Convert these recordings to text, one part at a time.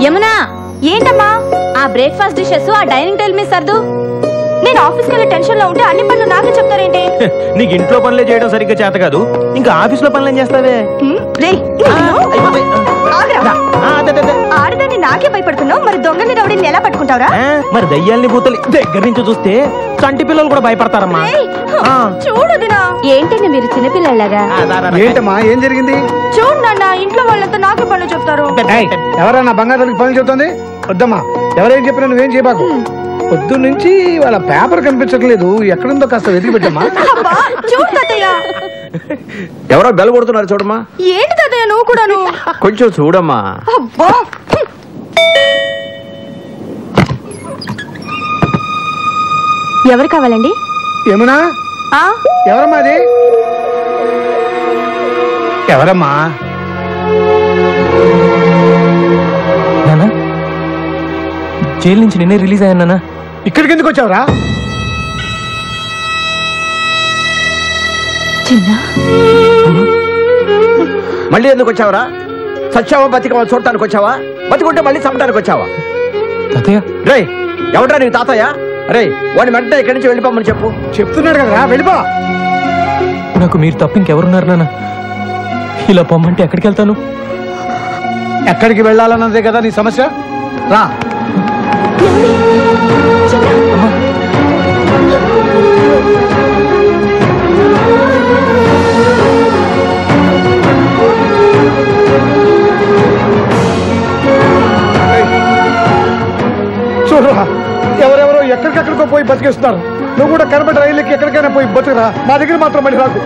యమునా ఏంటమ్మా ఆ breakfast dishes ఆ డైనింగ్ టేబుల్ మీద సర్దు. నేను ఆఫీస్కి వెళ్ళే టెన్షన్ లో ఉంటే అన్ని పనులు నాకే చెప్తారేంటి? నీకు ఇంట్లో పనులే చేయడం సరిగ్గా చేత కాదు, ఇంకా ఆఫీస్ లో పనులు ఏం చేస్తావే? ఆడదాన్ని నాకే భయపడుతున్నావు, మరి దొంగని రౌడీని ఎలా పట్టుకుంటావురా? మరి దయ్యాల్ని భూతలు దగ్గర నుంచి చూస్తే చంటి పిల్లలు కూడా భయపడతారమ్మా. చూడదినా ఏంటండి మీరు చిన్నపిల్లలాగా? ఏంటమ్మా ఏం జరిగింది? చూడు నాన్న, ఇంట్లో వాళ్ళంతా నాకే పనులు చెప్తారు. ఎవరన్నా బంగారానికి పనులు చెప్తుంది? వద్దమ్మా, ఎవరేం చెప్పినా నువ్వేం చేయబాకు. పొద్దు నుంచి వాళ్ళ పేపర్ కనిపించట్లేదు, ఎక్కడుందో కాస్త వెతికి పెట్టమ్మా. చూడు తాతయ్య, ఎవరో బెల్ కొడుతున్నారు చూడమ్మా. ఏంటి తాతయ్య నువ్వు కూడాను? కొంచెం చూడమ్మా. అబ్బా ఎవరు కావాలండి? ఏమన్నా ఎవరమ్మా అది? ఎవరమ్మా? జైలు నుంచి నిన్నే రిలీజ్ అయ్యానా? ఇక్కడికి ఎందుకు వచ్చావురా? మళ్ళీ ఎందుకు వచ్చావరా? సచ్చావా బతికవా చూడటానికి వచ్చావా? బతికుంటే మళ్ళీ చంపడానికి వచ్చావా? తాతయ్య రే, ఎవడ్రా నీ తాతయ్య? రే, వాడిని వెంటనే ఇక్కడి నుంచి వెళ్ళిపోమని చెప్పు. చెప్తున్నాడు కదా, వెళ్ళిపో. నాకు మీరు తప్ప ఇంకెవరున్నారు నాన్న? ఇలా పొమ్మంటే ఎక్కడికి వెళ్తాను? ఎక్కడికి వెళ్ళాలన్నదే కదా నీ సమస్య. రా. చూడరా, ఎవరెవరో ఎక్కడికెక్కడికో పోయి బతికేస్తున్నారు. నువ్వు కూడా కనబడి రైలుకి ఎక్కడికైనా పోయి బతుకురా, మా దగ్గర మాత్రం మళ్ళీ రాకు.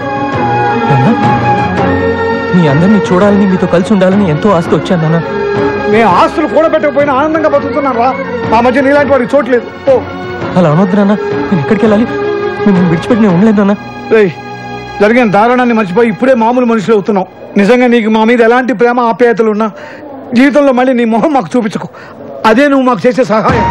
మీ అందరినీ చూడాలని, మీతో కలిసి ఉండాలని ఎంతో ఆస్తి వచ్చాను నాన్న. మేము ఆస్తులు కూడబెట్టకపోయినా ఆనందంగా బతుకుతున్నాం రా. మా మధ్య నీలాంటి వాడికి చోట్లేదు. అలా అనొద్దు నాన్న, నేను ఎక్కడికి వెళ్ళాలి? మిమ్మల్ని విడిచిపెట్టి నేను ఉండలేదు నాన్న. జరిగిన దారుణాన్ని మర్చిపోయి ఇప్పుడే మామూలు మనుషులు అవుతున్నాం. నిజంగా నీకు మా మీద ఎలాంటి ప్రేమ ఆప్యాయతలు ఉన్నా జీవితంలో మళ్ళీ నీ మొహం మాకు చూపించకు. అదే నువ్వు మాకు చేసే సహాయం.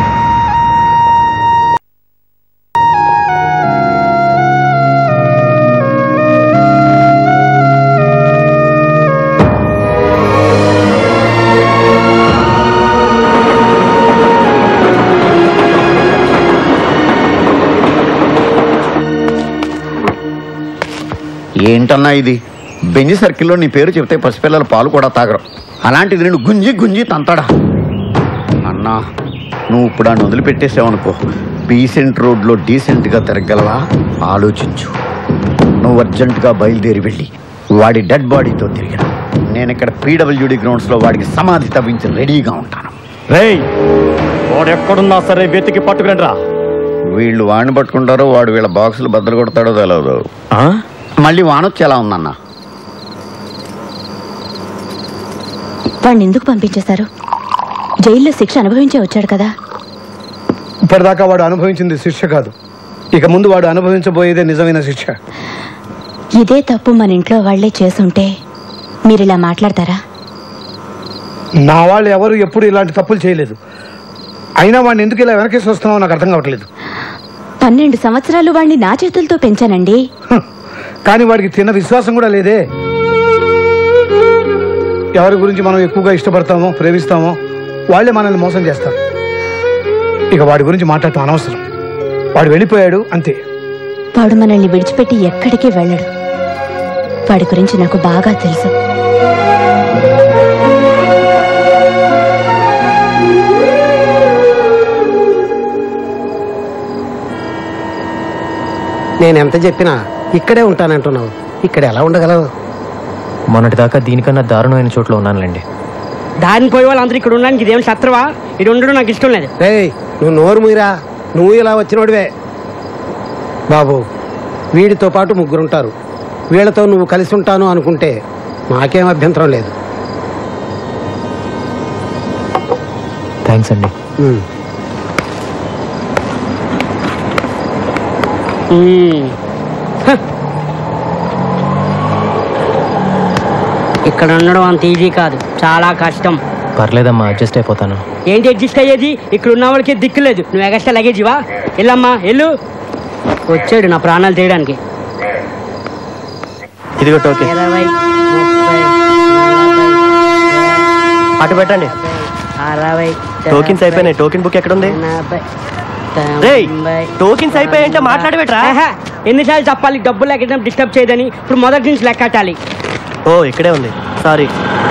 ఏంటన్నా ఇది? బెంజి సర్కిల్లో నీ పేరు చెప్తే పసిపిల్లలు పాలు కూడా తాగరు, అలాంటిది నేను గుంజి గుంజి తంతాడా? అన్నా, నువ్వు ఇప్పుడు ఆ వదిలిపెట్టేసావనుకో, డీసెంట్ రోడ్లో డీసెంట్గా తిరగలవా? ఆలోచించు. నువ్వు అర్జెంటుగా బయలుదేరి వెళ్ళి వాడి డెడ్ బాడీతో తిరిగిన, నేను ఇక్కడ పీడబ్ల్యూడి గ్రౌండ్స్లో వాడికి సమాధి తవ్వించి రెడీగా ఉంటాను. రేయ్, వాడు ఎక్కడున్నా సరే వెతికి పట్టుకుని రా. వీళ్ళు వాడిని పట్టుకుంటారో వాడు వీళ్ళ బాక్సులు బద్దలు కొడతాడో తెలియదు. మళ్ళీ వానొచ్చి ఎలా ఉందన్నా? వాడిని ఎందుకు పంపించేశారు? జైల్లో శిక్ష అనుభవించే వచ్చాడు కదా. ఇప్పటిదాకా వాడు అనుభవించింది శిక్ష కాదు, ఇక ముందు వాడు అనుభవించబోయేదే నిజమైన శిక్ష. ఇదే తప్పు మన ఇంట్లో వాళ్లే చేసుంటే మీరు ఇలా మాట్లాడతారా? నా వాళ్ళు ఎవరు ఎప్పుడు ఇలాంటి తప్పులు చేయలేదు. అయినా వాడిని ఎందుకు ఇలా వెనకేసి వస్తున్నావో నాకు అర్థం కావట్లేదు. 12 సంవత్సరాలు వాడిని నా చేతులతో పెంచానండి. కానీ వాడికి తిన్న విశ్వాసం కూడా లేదే. ఎవరి గురించి మనం ఎక్కువగా ఇష్టపడతామో ప్రేమిస్తామో వాళ్ళే మనల్ని మోసం చేస్తారు. ఇక వాడి గురించి మాట్లాడటం అనవసరం. వాడు వెళ్ళిపోయాడు అంతే. వాడు మనల్ని విడిచిపెట్టి ఎక్కడికి వెళ్ళడు. వాడి గురించి నాకు బాగా తెలుసు. నేనెంత చెప్పినా ఇక్కడే ఉంటానంటున్నావు, ఇక్కడ ఎలా ఉండగలవు? మొన్నటిదాకా దీనికన్నా దారుణమైన చోట్ల ఉన్నానులేండి. దారిని పోయే వాళ్ళందరూ ఇక్కడ ఉండడానికి ఇదేం శత్రువా? ఇది ఉండడం నాకు ఇష్టం లేదు. నువ్వు నోరు మూయరా, నువ్వు ఇలా వచ్చినోడివే. బాబు, వీడితో పాటు 3 ఉంటారు. వీళ్ళతో నువ్వు కలిసి ఉంటాను అనుకుంటే నాకేం అభ్యంతరం లేదు. థ్యాంక్స్ అండి. ఇక్కడ ఉండడం అంత ఈజీ కాదు, చాలా కష్టం. పర్లేదమ్మా, అడ్జస్ట్ అయిపోతాను. ఏంటి అడ్జస్ట్ అయ్యేది? ఇక్కడ ఉన్న వాళ్ళకి దిక్కులేదు, నువ్వు ఎగస్ట్రా లగేజివా? వెళ్ళమ్మా వెళ్ళు. వచ్చాడు నా ప్రాణాలు తీయడానికి. ఇదిగో టోకెన్. 20, 30, 40, అటు పెట్టండి. టోకెన్స్ అయిపోయినాయి. టోకెన్ బుక్ ఎక్కడ ఉంది? టోకెన్స్ అయిపోయాయంటే మాట్లాడబెట్రా. ఎన్నిసార్లు చెప్పాలి డబ్బులు లెక్కడం డిస్టర్బ్ చేయదని. ఇప్పుడు మొదటి నుంచి లెక్కటాలి. ఓ ఇక్కడే ఉంది, సారీ.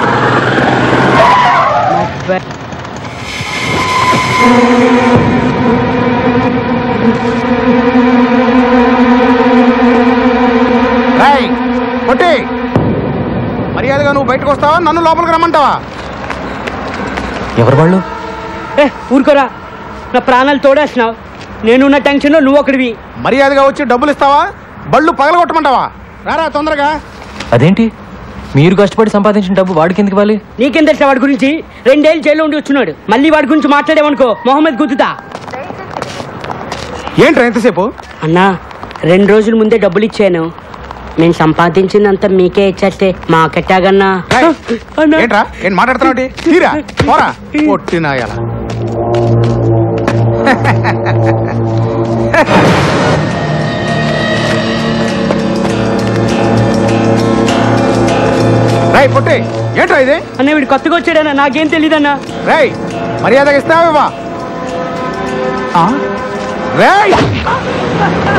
మర్యాదగా నువ్వు బయటకు వస్తావా, నన్ను లోపలికి రమ్మంటావా? ఎవరు వాళ్ళు? ఊరుకోరా, నా ప్రాణాలు తోడేస్తున్నావు. నేనున్న టెన్షన్లో నువ్వు ఒకడివి. మర్యాదగా వచ్చి డబ్బులు ఇస్తావా, బళ్ళు పగలగొట్టమంటావా? రారా తొందరగా. అదేంటి, మీరు కష్టపడి సంపాదించిన డబ్బు వాడికి ఎందుకు ఇవ్వాలి? నీకేం తెలుసా వాడి గురించి? 2 ఏళ్ళు జైల్లో ఉండి వచ్చున్నాడు. మళ్ళీ వాడి గురించి మాట్లాడేవనుకో మొహమ్మద్ గుద్దుతా. ఏంట్రా ఎంతసేపు? అన్నా 2 రోజుల ముందే డబ్బులు ఇచ్చాను. నేను సంపాదించిందంతా మీకే ఇచ్చేస్తే మాకెట్టాగన్నా. ఏంట్రా ఏం మాట్లాడుతున్నావు? తీరా పోరా పొట్టినాయాల. రై పొట్టి, ఏంట్రా ఇది? అన్న వీడు కొత్తగా వచ్చాడన్నా, నాకేం తెలీదన్నా. రై మర్యాదగా ఇస్తావా? రై